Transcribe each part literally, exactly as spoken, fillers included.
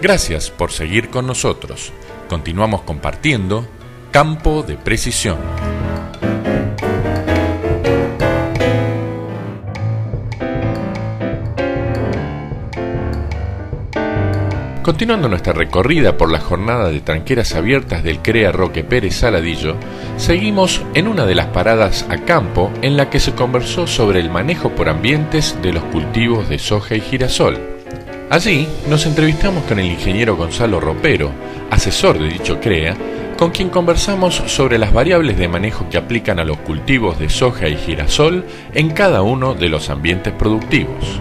Gracias por seguir con nosotros. Continuamos compartiendo Campo de Precisión. Continuando nuestra recorrida por la jornada de tranqueras abiertas del CREA Roque Pérez Saladillo, seguimos en una de las paradas a campo en la que se conversó sobre el manejo por ambientes de los cultivos de soja y girasol. Allí nos entrevistamos con el ingeniero Gonzalo Ropero, asesor de dicho CREA, con quien conversamos sobre las variables de manejo que aplican a los cultivos de soja y girasol en cada uno de los ambientes productivos.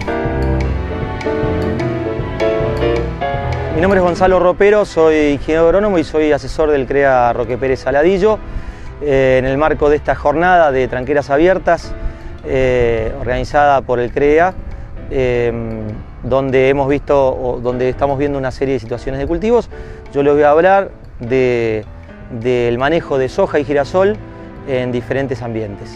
Mi nombre es Gonzalo Ropero, soy ingeniero agrónomo y soy asesor del CREA Roque Pérez Saladillo. Eh, en el marco de esta jornada de tranqueras abiertas, eh, organizada por el CREA, eh, donde hemos visto, o donde estamos viendo una serie de situaciones de cultivos, yo les voy a hablar de, del manejo de soja y girasol en diferentes ambientes.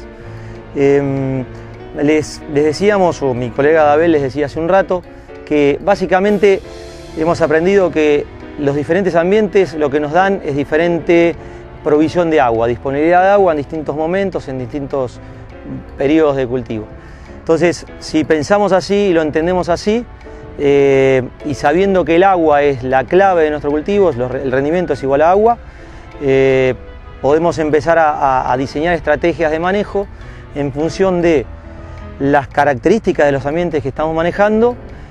Eh, les, les decíamos, o mi colega Dabel les decía hace un rato, que básicamente hemos aprendido que los diferentes ambientes lo que nos dan es diferente provisión de agua, disponibilidad de agua en distintos momentos, en distintos periodos de cultivo. Entonces, si pensamos así y lo entendemos así, eh, y sabiendo que el agua es la clave de nuestro cultivo, el rendimiento es igual a agua, eh, podemos empezar a, a, a diseñar estrategias de manejo en función de las características de los ambientes que estamos manejando,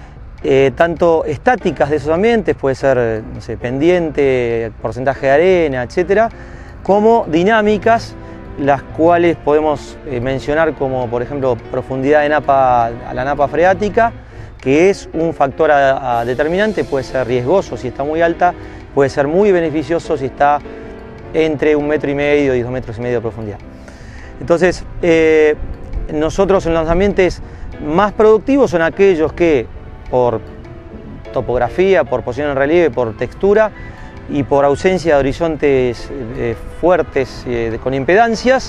Eh, tanto estáticas de esos ambientes, puede ser, no sé, pendiente, porcentaje de arena, etcétera, como dinámicas, las cuales podemos eh, mencionar como, por ejemplo, profundidad de napa a la napa freática, que es un factor a, a determinante, puede ser riesgoso si está muy alta, puede ser muy beneficioso si está entre un metro y medio y dos metros y medio de profundidad. Entonces, eh, nosotros en los ambientes más productivos son aquellos que, por topografía, por posición en relieve, por textura y por ausencia de horizontes eh, fuertes eh, con impedancias,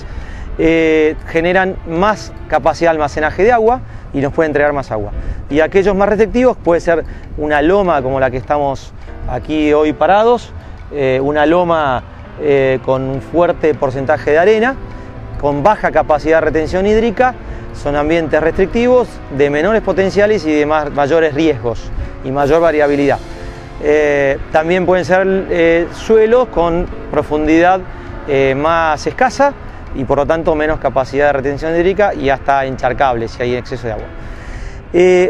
eh, generan más capacidad de almacenaje de agua y nos pueden entregar más agua. Y aquellos más restrictivos puede ser una loma como la que estamos aquí hoy parados, eh, una loma eh, con un fuerte porcentaje de arena, con baja capacidad de retención hídrica. Son ambientes restrictivos, de menores potenciales y de más, mayores riesgos y mayor variabilidad. Eh, también pueden ser eh, suelos con profundidad eh, más escasa y por lo tanto menos capacidad de retención hídrica y hasta encharcables si hay exceso de agua. Eh,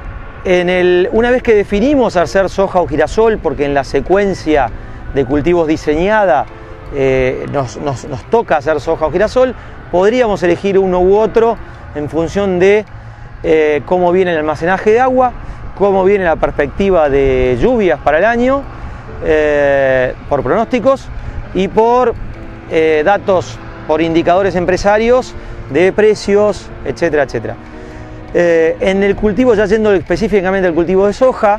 en el, una vez que definimos hacer soja o girasol, porque en la secuencia de cultivos diseñada eh, nos, nos, nos toca hacer soja o girasol, podríamos elegir uno u otro en función de eh, cómo viene el almacenaje de agua, cómo viene la perspectiva de lluvias para el año, eh, por pronósticos y por eh, datos, por indicadores empresarios de precios, etcétera, etcétera. Eh, en el cultivo, ya yendo específicamente al cultivo de soja,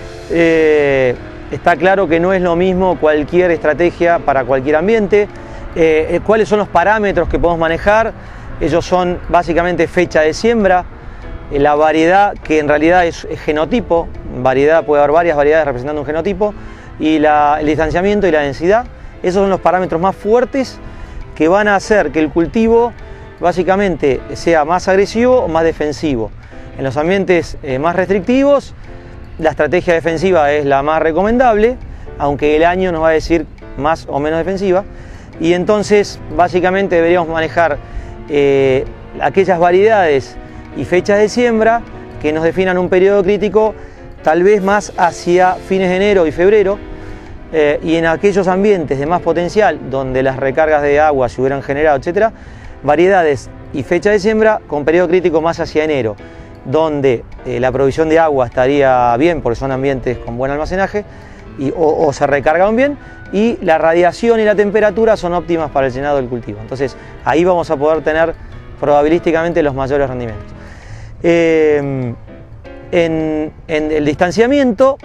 eh, está claro que no es lo mismo cualquier estrategia para cualquier ambiente. Eh, ¿Cuáles son los parámetros que podemos manejar? Ellos son básicamente fecha de siembra, eh, la variedad, que en realidad es, es genotipo, variedad, puede haber varias variedades representando un genotipo, y la, el distanciamiento y la densidad. Esos son los parámetros más fuertes que van a hacer que el cultivo básicamente sea más agresivo o más defensivo. En los ambientes eh, más restrictivos, la estrategia defensiva es la más recomendable, aunque el año nos va a decir más o menos defensiva, y entonces básicamente deberíamos manejar Eh, aquellas variedades y fechas de siembra que nos definan un periodo crítico tal vez más hacia fines de enero y febrero, eh, y en aquellos ambientes de más potencial donde las recargas de agua se hubieran generado, etcétera, variedades y fecha de siembra con periodo crítico más hacia enero, donde eh, la provisión de agua estaría bien porque son ambientes con buen almacenaje y, o, o se recargan bien, y la radiación y la temperatura son óptimas para el llenado del cultivo. Entonces ahí vamos a poder tener probabilísticamente los mayores rendimientos. Eh, en, en el distanciamiento,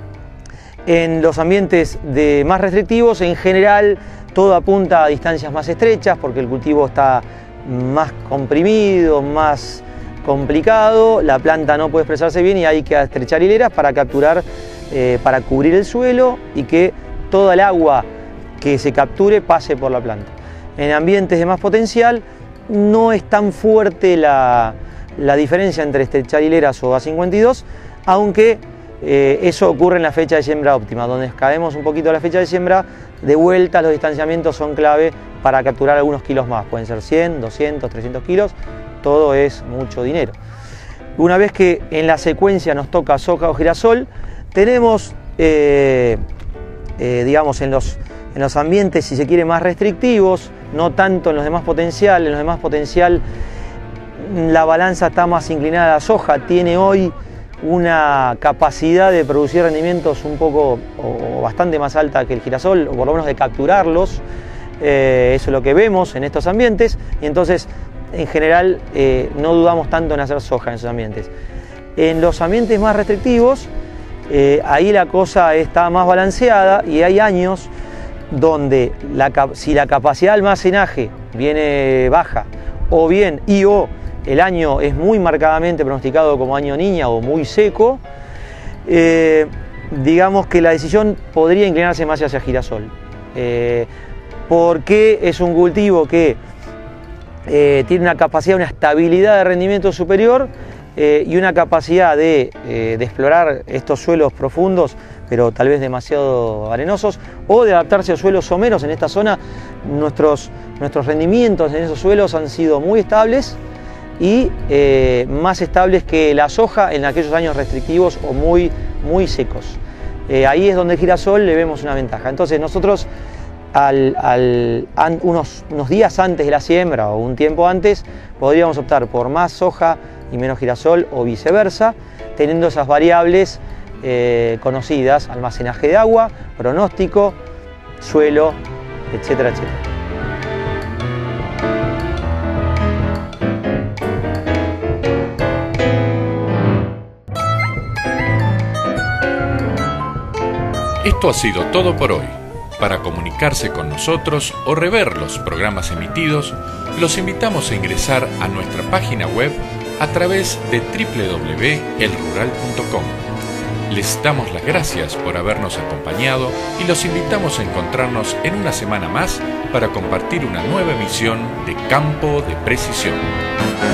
en los ambientes de más restrictivos, en general todo apunta a distancias más estrechas porque el cultivo está más comprimido, más complicado, la planta no puede expresarse bien y hay que estrechar hileras para capturar eh, para cubrir el suelo y que toda el agua que se capture pase por la planta. En ambientes de más potencial no es tan fuerte la, la diferencia entre estrechar hileras o A cincuenta y dos, aunque eh, eso ocurre en la fecha de siembra óptima, donde caemos un poquito a la fecha de siembra, de vuelta los distanciamientos son clave para capturar algunos kilos más, pueden ser cien, doscientos, trescientos kilos, todo es mucho dinero. Una vez que en la secuencia nos toca soja o girasol, tenemos, eh, eh, digamos, en los, en los ambientes, si se quiere, más restrictivos, no tanto en los demás potencial, en los demás potencial la balanza está más inclinada a la soja, tiene hoy una capacidad de producir rendimientos un poco o bastante más alta que el girasol, o por lo menos de capturarlos, eh, eso es lo que vemos en estos ambientes, y entonces en general eh, no dudamos tanto en hacer soja en esos ambientes. En los ambientes más restrictivos, eh, ahí la cosa está más balanceada y hay años donde la, si la capacidad de almacenaje viene baja o bien y o el año es muy marcadamente pronosticado como año niña o muy seco, eh, digamos que la decisión podría inclinarse más hacia girasol, eh, porque es un cultivo que eh, tiene una capacidad, una estabilidad de rendimiento superior eh, y una capacidad de, eh, de explorar estos suelos profundos, pero tal vez demasiado arenosos, o de adaptarse a suelos someros. En esta zona nuestros, nuestros rendimientos en esos suelos han sido muy estables y eh, más estables que la soja en aquellos años restrictivos o muy, muy secos. Eh, ahí es donde el girasol le vemos una ventaja. Entonces nosotros al, al, an, unos, unos días antes de la siembra o un tiempo antes podríamos optar por más soja y menos girasol o viceversa, teniendo esas variables eh, conocidas: almacenaje de agua, pronóstico, suelo, etcétera, etcétera. Esto ha sido todo por hoy. Para comunicarse con nosotros o rever los programas emitidos, los invitamos a ingresar a nuestra página web a través de doble u doble u doble u punto el rural punto com. Les damos las gracias por habernos acompañado y los invitamos a encontrarnos en una semana más para compartir una nueva emisión de Campo de Precisión.